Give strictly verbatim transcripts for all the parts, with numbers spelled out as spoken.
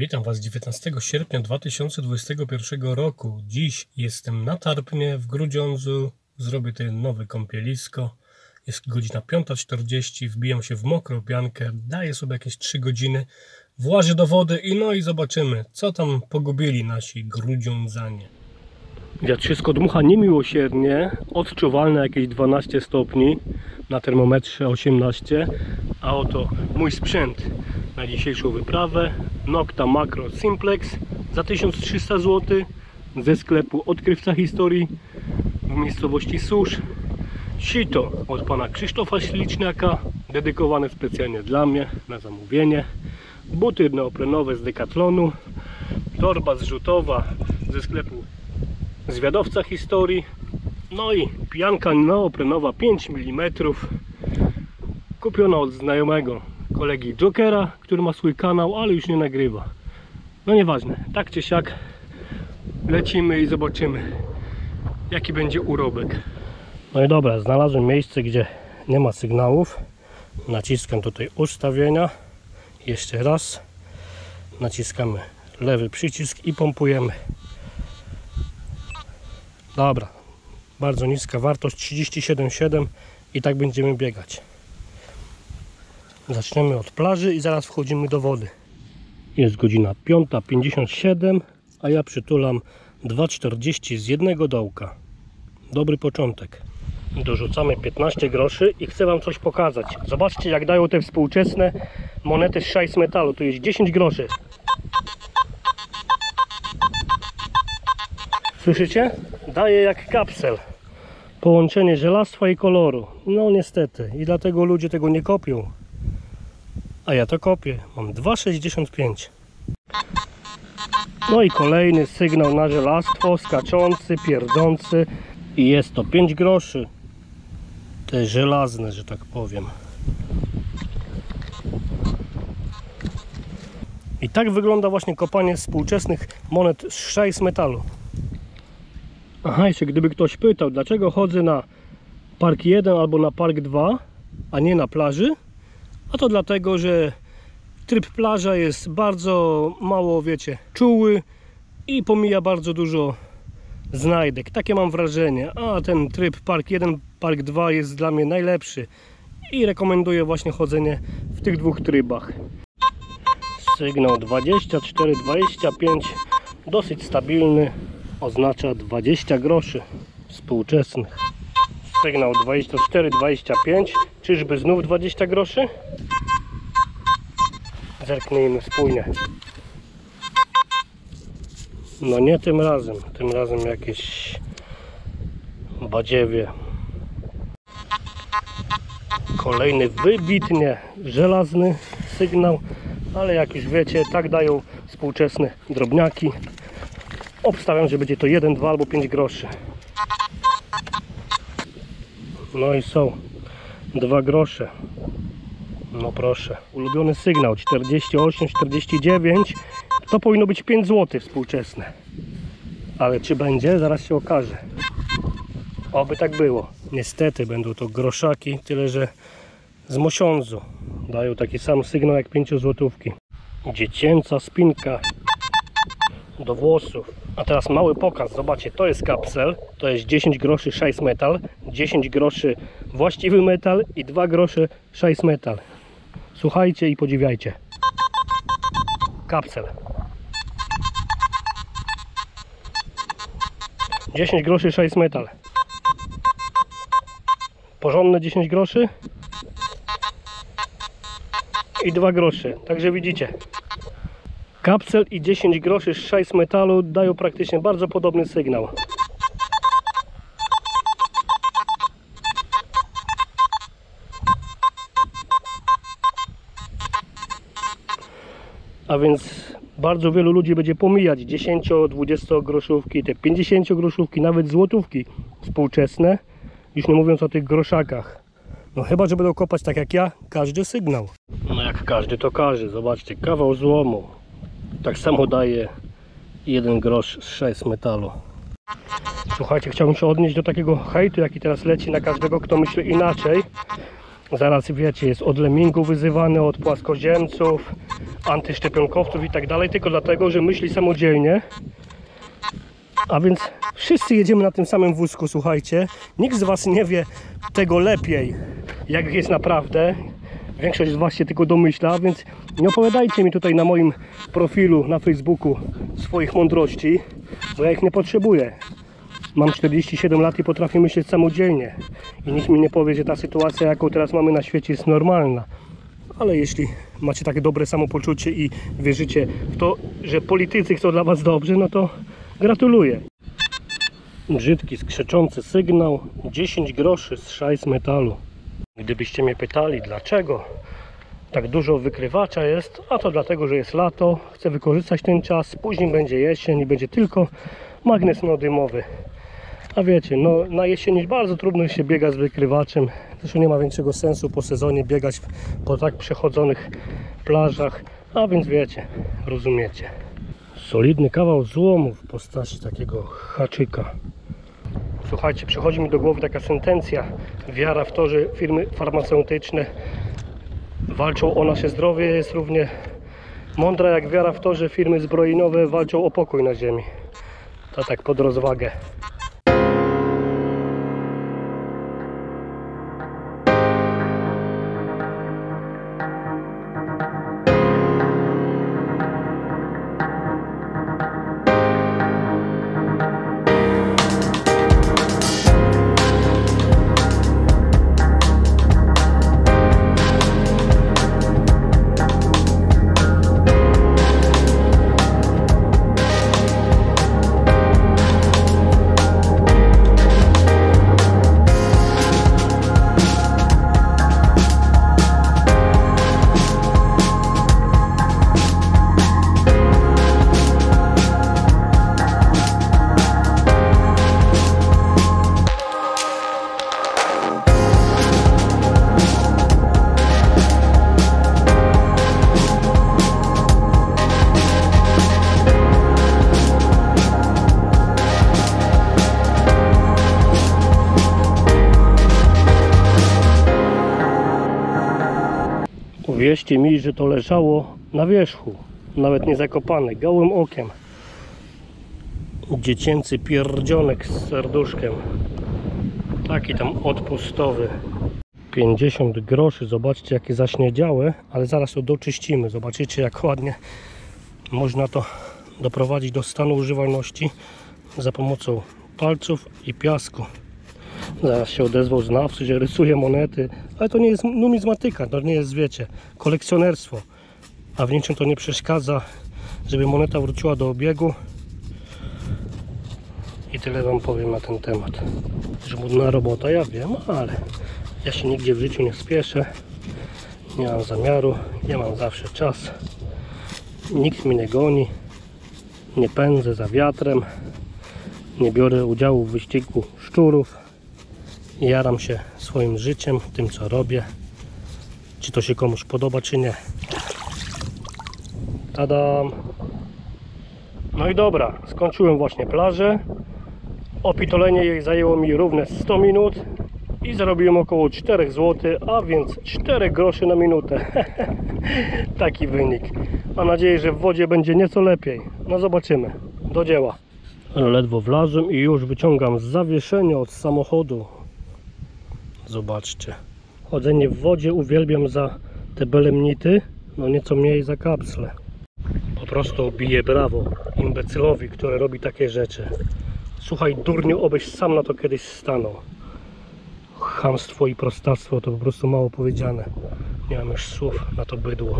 Witam Was dziewiętnastego sierpnia dwa tysiące dwudziestego pierwszego roku. Dziś jestem na Tarpnie w Grudziądzu. Zrobię tutaj nowe kąpielisko. Jest godzina piąta czterdzieści. Wbijam się w mokrą piankę. Daję sobie jakieś trzy godziny. Włażę do wody i no i zobaczymy, co tam pogubili nasi grudziądzanie. Wiatrzysko dmucha niemiłosiernie. Odczuwalne jakieś dwanaście stopni. Na termometrze osiemnaście. A oto mój sprzęt na dzisiejszą wyprawę. Nokta Makro Simplex za tysiąc trzysta złotych ze sklepu Odkrywca Historii w miejscowości Susz. Sito od pana Krzysztofa Śliczniaka, dedykowane specjalnie dla mnie na zamówienie. Buty neoprenowe z Decathlonu. Torba zrzutowa ze sklepu Zwiadowca Historii. No i pianka neoprenowa pięć milimetrów, kupiona od znajomego kolegi Jokera, który ma swój kanał, ale już nie nagrywa. No nieważne, tak czy siak lecimy i zobaczymy, jaki będzie urobek. No i dobra, znalazłem miejsce, gdzie nie ma sygnałów. Naciskam tutaj ustawienia. Jeszcze raz naciskamy lewy przycisk i pompujemy. Dobra, bardzo niska wartość, trzydzieści siedem przecinek siedem, i tak będziemy biegać. Zaczniemy od plaży i zaraz wchodzimy do wody. Jest godzina piąta pięćdziesiąt siedem, a ja przytulam dwa czterdzieści z jednego dołka. Dobry początek. Dorzucamy piętnaście groszy i chcę Wam coś pokazać. Zobaczcie, jak dają te współczesne monety z szajs metalu. Tu jest dziesięć groszy. Słyszycie? Daje jak kapsel. Połączenie żelastwa i koloru. No niestety. I dlatego ludzie tego nie kopią. A ja to kopię. Mam dwa sześćdziesiąt pięć. No i kolejny sygnał na żelastwo. Skaczący, pierdzący. I jest to pięć groszy. Te żelazne, że tak powiem. I tak wygląda właśnie kopanie współczesnych monet z szajs metalu. Aha, jeszcze gdyby ktoś pytał, dlaczego chodzę na park jeden albo na park dwa, a nie na plaży, a to dlatego, że tryb plaża jest bardzo mało, wiecie, czuły i pomija bardzo dużo znajdek. Takie mam wrażenie, a ten tryb park jeden, park dwa jest dla mnie najlepszy i rekomenduję właśnie chodzenie w tych dwóch trybach. Sygnał dwadzieścia cztery dwadzieścia pięć, dosyć stabilny. Oznacza dwadzieścia groszy współczesnych. Sygnał dwadzieścia cztery dwadzieścia pięć. Czyżby znów dwadzieścia groszy? Zerknijmy spójnie. No nie tym razem. Tym razem jakieś badziewie. Kolejny wybitnie żelazny sygnał. Ale jak już wiecie, tak dają współczesne drobniaki. Obstawiam, że będzie to jeden, dwa albo pięć groszy. No i są dwa grosze. No proszę. Ulubiony sygnał czterdzieści osiem czterdzieści dziewięć. To powinno być pięć złotych współczesne. Ale czy będzie? Zaraz się okaże. Oby tak było. Niestety będą to groszaki, tyle że z mosiądzu. Dają taki sam sygnał jak pięciozłotówki. Dziecięca spinka do włosów. A teraz mały pokaz. Zobaczcie, to jest kapsel. To jest dziesięć groszy szajs metal, dziesięć groszy właściwy metal i dwa grosze szajs metal. Słuchajcie i podziwiajcie. Kapsel. dziesięć groszy szajs metal. Porządne dziesięć groszy i dwa grosze. Także widzicie, kapsel i dziesięć groszy z szajs metalu dają praktycznie bardzo podobny sygnał. A więc bardzo wielu ludzi będzie pomijać dziesięcio dwadzieścia groszówki, te pięćdziesiąt groszówki, nawet złotówki współczesne, już nie mówiąc o tych groszakach. No chyba, że będą kopać tak jak ja, każdy sygnał. No jak każdy to każdy. Zobaczcie, kawał złomu. Tak samo daje jeden grosz z szajs metalu. Słuchajcie, chciałbym się odnieść do takiego hejtu, jaki teraz leci na każdego, kto myśli inaczej. Zaraz wiecie, jest od lemmingu wyzywany, od płaskoziemców, antyszczepionkowców i tak dalej, tylko dlatego, że myśli samodzielnie. A więc wszyscy jedziemy na tym samym wózku, słuchajcie. Nikt z was nie wie tego lepiej, jak jest naprawdę. Większość z was się tylko domyśla, więc nie opowiadajcie mi tutaj na moim profilu na Facebooku swoich mądrości, bo ja ich nie potrzebuję. Mam czterdzieści siedem lat i potrafię myśleć samodzielnie. I nikt mi nie powie, że ta sytuacja, jaką teraz mamy na świecie, jest normalna. Ale jeśli macie takie dobre samopoczucie i wierzycie w to, że politycy chcą dla was dobrze, no to gratuluję. Brzydki, skrzeczący sygnał. dziesięć groszy z szajs metalu. Gdybyście mnie pytali, dlaczego tak dużo wykrywacza jest, a to dlatego, że jest lato, chcę wykorzystać ten czas, później będzie jesień i będzie tylko magnes neodymowy. A wiecie, no na jesieni bardzo trudno się biega z wykrywaczem, zresztą nie ma większego sensu po sezonie biegać po tak przechodzonych plażach, a więc wiecie, rozumiecie. Solidny kawał złomu w postaci takiego haczyka. Słuchajcie, przychodzi mi do głowy taka sentencja: wiara w to, że firmy farmaceutyczne walczą o nasze zdrowie, jest równie mądra jak wiara w to, że firmy zbrojeniowe walczą o pokój na ziemi. To tak pod rozwagę. Uwierzcie mi, że to leżało na wierzchu, nawet nie zakopane, gołym okiem. Dziecięcy pierdzionek z serduszkiem. Taki tam odpustowy. pięćdziesiąt groszy, zobaczcie jakie zaśniedziałe, ale zaraz to doczyścimy. Zobaczycie jak ładnie można to doprowadzić do stanu używalności za pomocą palców i piasku. Zaraz się odezwał znawcy, że rysuje monety, ale to nie jest numizmatyka, to nie jest, wiecie, kolekcjonerstwo, a w niczym to nie przeszkadza, żeby moneta wróciła do obiegu. I tyle wam powiem na ten temat. Żmudna robota, ja wiem, ale ja się nigdzie w życiu nie spieszę, nie mam zamiaru, ja mam zawsze czas, nikt mnie nie goni, nie pędzę za wiatrem, nie biorę udziału w wyścigu szczurów. Jaram się swoim życiem, tym co robię, czy to się komuś podoba, czy nie. Tadam! No i dobra, skończyłem właśnie plażę. Opitolenie jej zajęło mi równe sto minut i zarobiłem około cztery złote, a więc cztery groszy na minutę. Taki wynik. Mam nadzieję, że w wodzie będzie nieco lepiej. No zobaczymy. Do dzieła. Ledwo wlazłem i już wyciągam zawieszenie od samochodu. Zobaczcie. Chodzenie w wodzie uwielbiam za te belemnity, no nieco mniej za kapsle. Po prostu biję brawo imbecylowi, który robi takie rzeczy. Słuchaj durniu, obyś sam na to kiedyś stanął. Chamstwo i prostactwo to po prostu mało powiedziane. Nie mam już słów na to bydło.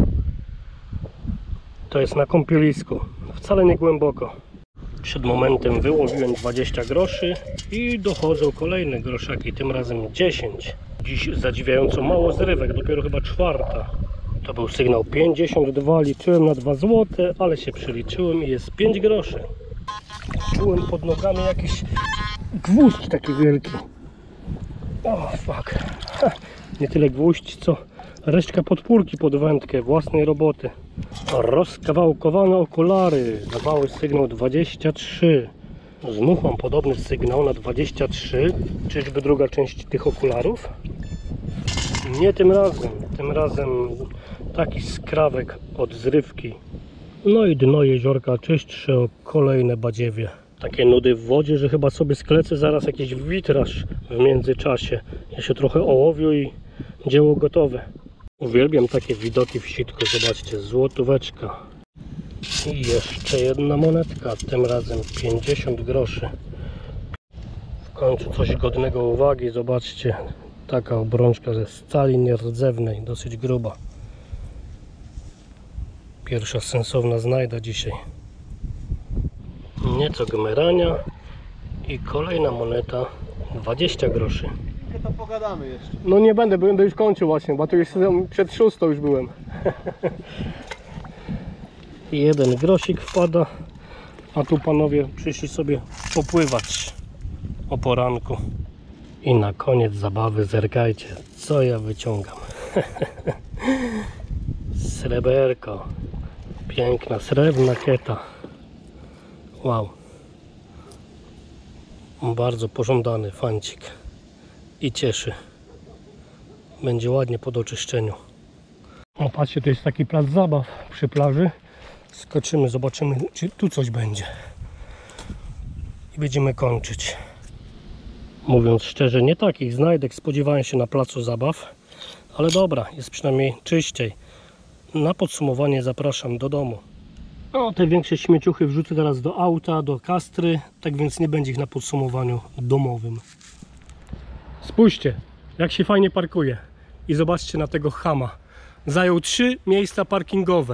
To jest na kąpielisku, wcale nie głęboko. Przed momentem wyłowiłem dwadzieścia groszy i dochodzą kolejne groszaki, tym razem dziesięć. Dziś zadziwiająco mało zrywek, dopiero chyba czwarta. To był sygnał pięćdziesiąt dwa, liczyłem na dwa złote, ale się przeliczyłem i jest pięć groszy. Czułem pod nogami jakiś gwóźdź taki wielki. O fuck. Ha, nie tyle gwóźdź, co resztka podpórki pod wędkę własnej roboty. Rozkawałkowane okulary dawały sygnał dwadzieścia trzy. Znów mam podobny sygnał na dwadzieścia trzy. Czyżby druga część tych okularów? Nie tym razem, tym razem taki skrawek od zrywki. No i dno jeziorka czystsze o kolejne badziewie. Takie nudy w wodzie, że chyba sobie sklecę zaraz jakiś witraż w międzyczasie. Ja się trochę ołowiu i dzieło gotowe. Uwielbiam takie widoki w sitku. Zobaczcie, złotóweczka. I jeszcze jedna monetka, tym razem pięćdziesiąt groszy. W końcu coś godnego uwagi. Zobaczcie, taka obrączka ze stali nierdzewnej, dosyć gruba. Pierwsza sensowna znajda dzisiaj. Nieco gmerania i kolejna moneta, dwadzieścia groszy. To pogadamy jeszcze. No nie będę, będę już kończył właśnie, bo tu już przed szóstą już byłem. Jeden grosik wpada, a tu panowie przyszli sobie popływać o poranku. I na koniec zabawy zerkajcie, co ja wyciągam. Sreberko. Piękna, srebrna kieta. Wow. Bardzo pożądany fancik. I cieszy. Będzie ładnie po doczyszczeniu. O, patrzcie, to jest taki plac zabaw przy plaży. Skoczymy, zobaczymy, czy tu coś będzie. I będziemy kończyć. Mówiąc szczerze, nie takich znajdek spodziewałem się na placu zabaw. Ale dobra, jest przynajmniej czyściej. Na podsumowanie zapraszam do domu. No, te większe śmieciuchy wrzucę teraz do auta, do kastry, tak więc nie będzie ich na podsumowaniu domowym. Spójrzcie, jak się fajnie parkuje. I zobaczcie na tego chama. Zajął trzy miejsca parkingowe.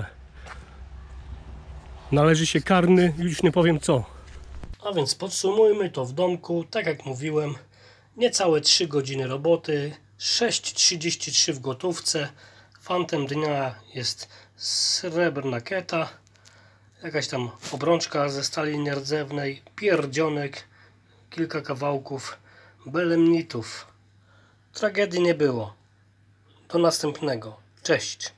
Należy się karny, już nie powiem co. A więc podsumujmy to w domku. Tak jak mówiłem, niecałe trzy godziny roboty, sześć trzydzieści trzy w gotówce. Fantem dnia jest srebrna kieta, jakaś tam obrączka ze stali nierdzewnej, pierdzionek, kilka kawałków belemnitów. Tragedii nie było. Do następnego. Cześć.